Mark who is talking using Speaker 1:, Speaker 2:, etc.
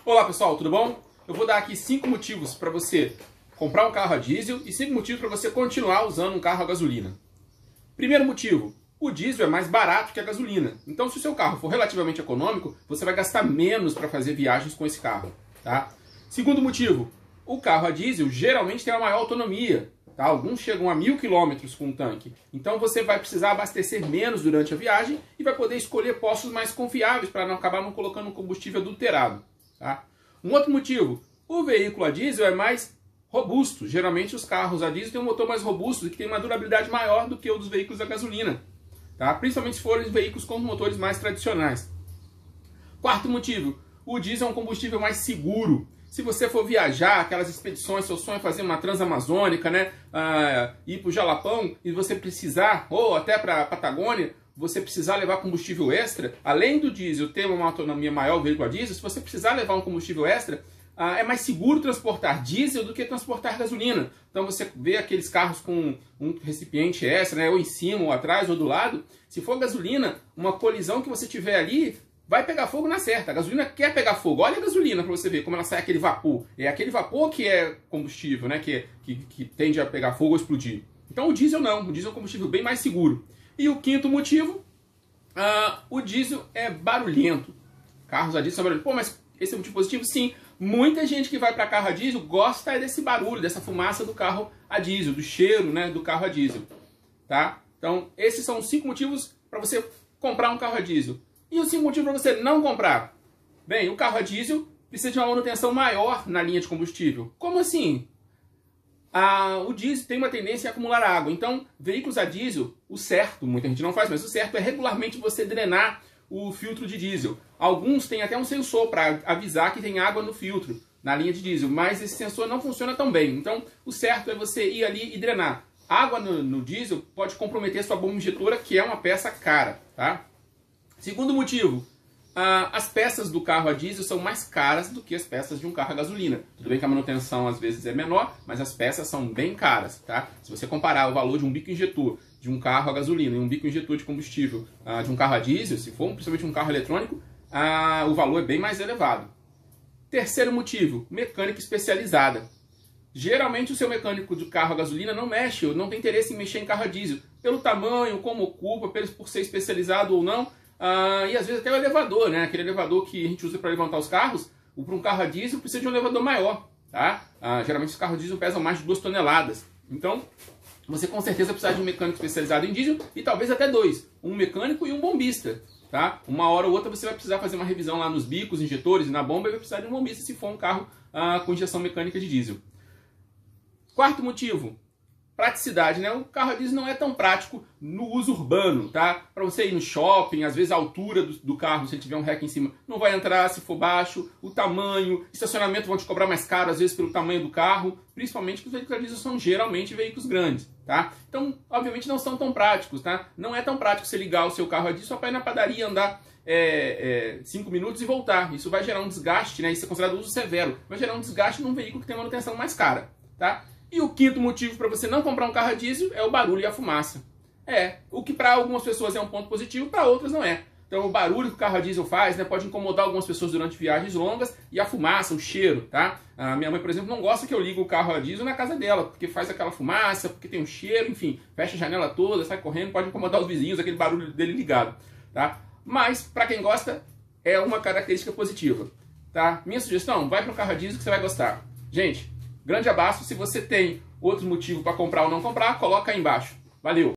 Speaker 1: Olá pessoal, tudo bom? Eu vou dar aqui 5 motivos para você comprar um carro a diesel e 5 motivos para você continuar usando um carro a gasolina. Primeiro motivo, o diesel é mais barato que a gasolina. Então se o seu carro for relativamente econômico, você vai gastar menos para fazer viagens com esse carro. Tá? Segundo motivo, o carro a diesel geralmente tem uma maior autonomia. Tá? Alguns chegam a 1000 km com o tanque. Então você vai precisar abastecer menos durante a viagem e vai poder escolher postos mais confiáveis para não acabar não colocando combustível adulterado. Tá? Um outro motivo, o veículo a diesel é mais robusto. Geralmente os carros a diesel têm um motor mais robusto e que tem uma durabilidade maior do que o dos veículos a gasolina. Tá? Principalmente se forem veículos com motores mais tradicionais. Quarto motivo, o diesel é um combustível mais seguro. Se você for viajar, aquelas expedições, seu sonho é fazer uma transamazônica, né? Ir para o Jalapão e você precisar, ou até para a Patagônia, você precisar levar combustível extra, além do diesel ter uma autonomia maior, o veículo a diesel, se você precisar levar um combustível extra, é mais seguro transportar diesel do que transportar gasolina. Então você vê aqueles carros com um recipiente extra, né? Ou em cima, ou atrás, ou do lado. Se for gasolina, uma colisão que você tiver ali, vai pegar fogo na certa. A gasolina quer pegar fogo. Olha a gasolina para você ver como ela sai aquele vapor. É aquele vapor que é combustível, né? Que tende a pegar fogo ou explodir. Então o diesel não. O diesel é um combustível bem mais seguro. E o quinto motivo, o diesel é barulhento. Carros a diesel são barulhentos. Pô, mas esse é um motivo positivo? Sim. Muita gente que vai para carro a diesel gosta desse barulho, dessa fumaça do carro a diesel, do cheiro, né, do carro a diesel. Tá? Então esses são os 5 motivos para você comprar um carro a diesel. E os 5 motivos para você não comprar? Bem, o carro a diesel precisa de uma manutenção maior na linha de combustível. Como assim? O diesel tem uma tendência a acumular água. Então, veículos a diesel, o certo, muita gente não faz, mas o certo é regularmente você drenar o filtro de diesel. Alguns têm até um sensor para avisar que tem água no filtro, na linha de diesel, mas esse sensor não funciona tão bem. Então, o certo é você ir ali e drenar. Água no diesel pode comprometer sua bomba injetora, que é uma peça cara. Tá? Segundo motivo, as peças do carro a diesel são mais caras do que as peças de um carro a gasolina. Tudo bem que a manutenção às vezes é menor, mas as peças são bem caras. Tá? Se você comparar o valor de um bico injetor de um carro a gasolina e um bico injetor de combustível de um carro a diesel, se for principalmente um carro eletrônico, o valor é bem mais elevado. Terceiro motivo, mecânica especializada. Geralmente o seu mecânico de carro a gasolina não mexe, ou não tem interesse em mexer em carro a diesel. Pelo tamanho, como ocupa, por ser especializado ou não. E às vezes até o elevador, né? Aquele elevador que a gente usa para levantar os carros, para um carro a diesel precisa de um elevador maior. Tá? Geralmente os carros a diesel pesam mais de 2 toneladas. Então, você com certeza precisa de um mecânico especializado em diesel e talvez até 2. Um mecânico e um bombista. Tá? Uma hora ou outra você vai precisar fazer uma revisão lá nos bicos, injetores e na bomba e vai precisar de um bombista se for um carro com injeção mecânica de diesel. Quarto motivo, praticidade, né? O carro a diesel não é tão prático no uso urbano, tá? Para você ir no shopping, às vezes a altura do carro, se ele tiver um rack em cima, não vai entrar se for baixo, o tamanho, estacionamento vão te cobrar mais caro, às vezes pelo tamanho do carro, principalmente porque os veículos a diesel são geralmente veículos grandes, tá? Então, obviamente não são tão práticos, tá? Não é tão prático você ligar o seu carro a diesel só para ir na padaria, andar 5 minutos e voltar. Isso vai gerar um desgaste, né? Isso é considerado uso severo. Vai gerar um desgaste num veículo que tem manutenção mais cara, tá? E o quinto motivo para você não comprar um carro a diesel é o barulho e a fumaça. O que para algumas pessoas é um ponto positivo, para outras não é. Então o barulho que o carro a diesel faz, né, pode incomodar algumas pessoas durante viagens longas e a fumaça, o cheiro, tá? A minha mãe, por exemplo, não gosta que eu ligue o carro a diesel na casa dela, porque faz aquela fumaça, porque tem um cheiro, enfim, fecha a janela toda, sai correndo, pode incomodar os vizinhos, aquele barulho dele ligado, tá? Mas, para quem gosta, é uma característica positiva, tá? Minha sugestão, vai para um carro a diesel que você vai gostar. Gente, grande abraço. Se você tem outro motivo para comprar ou não comprar, coloca aí embaixo. Valeu!